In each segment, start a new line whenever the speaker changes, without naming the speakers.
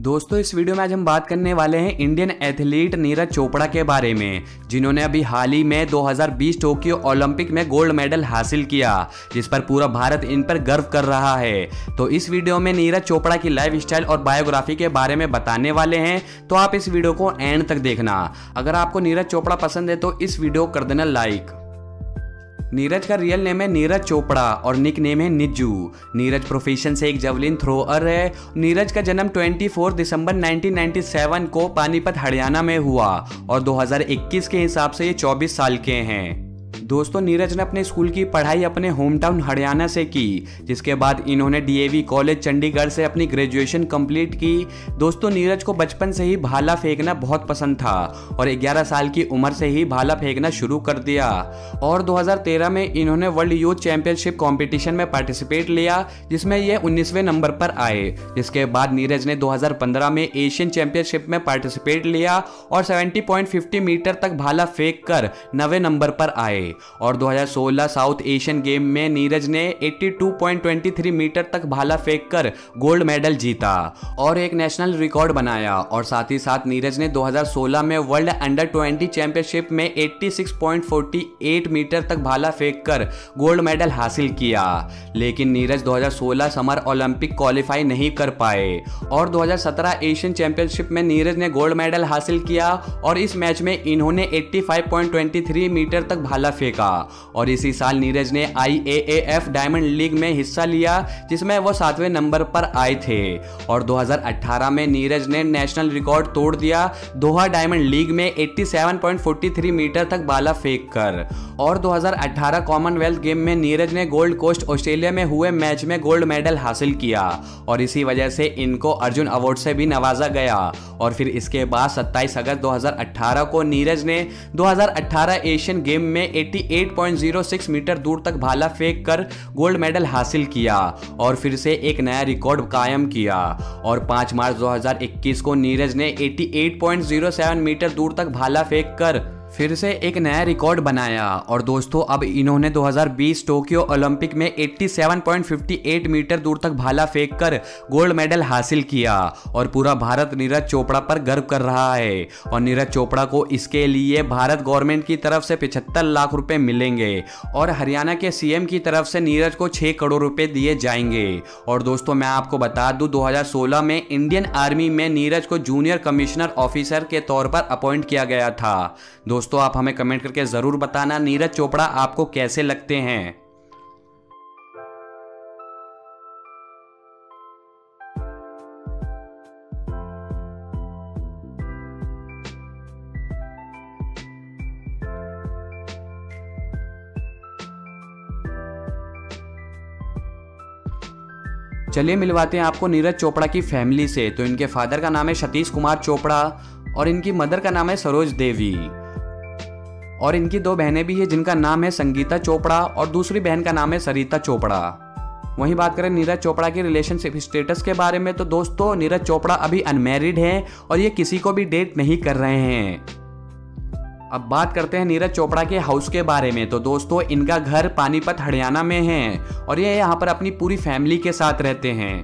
दोस्तों इस वीडियो में आज हम बात करने वाले हैं इंडियन एथलीट नीरज चोपड़ा के बारे में, जिन्होंने अभी हाल ही में 2020 टोक्यो ओलंपिक में गोल्ड मेडल हासिल किया, जिस पर पूरा भारत इन पर गर्व कर रहा है। तो इस वीडियो में नीरज चोपड़ा की लाइफ स्टाइल और बायोग्राफी के बारे में बताने वाले हैं, तो आप इस वीडियो को एंड तक देखना। अगर आपको नीरज चोपड़ा पसंद है तो इस वीडियो को कर देना लाइक। नीरज का रियल नेम है नीरज चोपड़ा और निक नेम है निज्जू। नीरज प्रोफेशन से एक जेवलिन थ्रोअर है। नीरज का जन्म 24 दिसंबर 1997 को पानीपत हरियाणा में हुआ और 2021 के हिसाब से ये 24 साल के हैं। दोस्तों नीरज ने अपने स्कूल की पढ़ाई अपने होम टाउन हरियाणा से की, जिसके बाद इन्होंने डीएवी कॉलेज चंडीगढ़ से अपनी ग्रेजुएशन कंप्लीट की। दोस्तों नीरज को बचपन से ही भाला फेंकना बहुत पसंद था और 11 साल की उम्र से ही भाला फेंकना शुरू कर दिया और 2013 में इन्होंने वर्ल्ड यूथ चैंपियनशिप कंपटीशन में पार्टिसिपेट लिया, जिसमें ये 19वें नंबर पर आए। जिसके बाद नीरज ने 2015 में एशियन चैंपियनशिप में पार्टिसिपेट लिया और 70.50 मीटर तक भाला फेंक कर 9वें नंबर पर आए और 2016 साउथ एशियन गेम में नीरज ने 82.23 मीटर तक भाला फेंककर गोल्ड मेडल जीता और एक नेशनल रिकॉर्ड बनाया। और साथ ही साथ नीरज ने 2016 में वर्ल्ड अंडर 20 चैंपियनशिप में 86.48 मीटर तक भाला फेंककर गोल्ड मेडल हासिल किया। लेकिन नीरज 2016 समर ओलंपिक क्वालिफाई नहीं कर पाए और 2017 एशियन चैंपियनशिप में नीरज ने गोल्ड मेडल हासिल किया और इस मैच में इन्होंने 85.23 मीटर तक भाला फेंका और इसी साल नीरज ने IAAF डायमंड लीग में हिस्सा लिया, जिसमें वो 7वें नंबर पर आए थे और 2018 में नीरज ने नेशनल रिकॉर्ड तोड़ दिया दोहा डायमंड लीग में 87.43 मीटर तक भाला फेंककर। और 2018 कॉमनवेल्थ गेम में नीरज ने गोल्ड कोस्ट ऑस्ट्रेलिया में हुए मैच में गोल्ड मेडल हासिल किया और इसी वजह से इनको अर्जुन अवार्ड से भी नवाजा गया। और फिर इसके बाद 27 अगस्त 2018 को नीरज ने 2018 एशियन गेम में 88.06 मीटर दूर तक भाला फेंक कर गोल्ड मेडल हासिल किया और फिर से एक नया रिकॉर्ड कायम किया। और 5 मार्च 2021 को नीरज ने 88.07 मीटर दूर तक भाला फेंक कर फिर से एक नया रिकॉर्ड बनाया। और दोस्तों अब इन्होंने 2020 टोक्यो ओलंपिक में 87.58 मीटर दूर तक भाला फेंककर गोल्ड मेडल हासिल किया और पूरा भारत नीरज चोपड़ा पर गर्व कर रहा है। और नीरज चोपड़ा को इसके लिए भारत गवर्नमेंट की तरफ से 75 लाख रुपए मिलेंगे और हरियाणा के CM की तरफ से नीरज को 6 करोड़ रुपए दिए जाएंगे। और दोस्तों मैं आपको बता दूं 2016 में इंडियन आर्मी में नीरज को जूनियर कमिश्नर ऑफिसर के तौर पर अपॉइंट किया गया था। दोस्तों आप हमें कमेंट करके जरूर बताना नीरज चोपड़ा आपको कैसे लगते हैं। चलिए मिलवाते हैं आपको नीरज चोपड़ा की फैमिली से। तो इनके फादर का नाम है सतीश कुमार चोपड़ा और इनकी मदर का नाम है सरोज देवी और इनकी 2 बहनें भी हैं, जिनका नाम है संगीता चोपड़ा और दूसरी बहन का नाम है सरिता चोपड़ा। वहीं बात करें नीरज चोपड़ा की रिलेशनशिप स्टेटस के बारे में, तो दोस्तों नीरज चोपड़ा अभी अनमैरिड हैं और ये किसी को भी डेट नहीं कर रहे हैं। अब बात करते हैं नीरज चोपड़ा के हाउस के बारे में। तो दोस्तों इनका घर पानीपत हरियाणा में है और ये यहाँ पर अपनी पूरी फैमिली के साथ रहते हैं।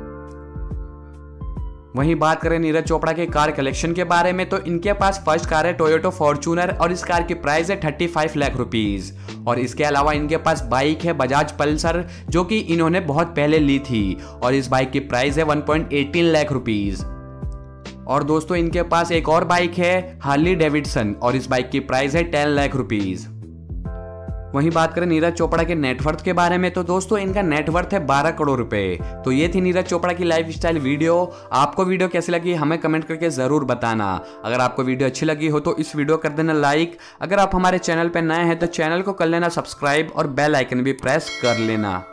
वहीं बात करें नीरज चोपड़ा के कार कलेक्शन के बारे में, तो इनके पास फर्स्ट कार है टोयोटा फॉर्च्यूनर और इस कार की प्राइस है 35 लाख रुपीज। और इसके अलावा इनके पास बाइक है बजाज पल्सर, जो कि इन्होंने बहुत पहले ली थी और इस बाइक की प्राइस है 1.18 लाख रुपीज। और दोस्तों इनके पास एक और बाइक है हार्ली डेविडसन और इस बाइक की प्राइस है 10 लाख रुपीज। वहीं बात करें नीरज चोपड़ा के नेटवर्थ के बारे में, तो दोस्तों इनका नेटवर्थ है 12 करोड़ रुपए। तो ये थी नीरज चोपड़ा की लाइफ स्टाइल वीडियो। आपको वीडियो कैसी लगी हमें कमेंट करके जरूर बताना। अगर आपको वीडियो अच्छी लगी हो तो इस वीडियो कर देना लाइक। अगर आप हमारे चैनल पर नए हैं तो चैनल को कर लेना सब्सक्राइब और बेल आइकन भी प्रेस कर लेना।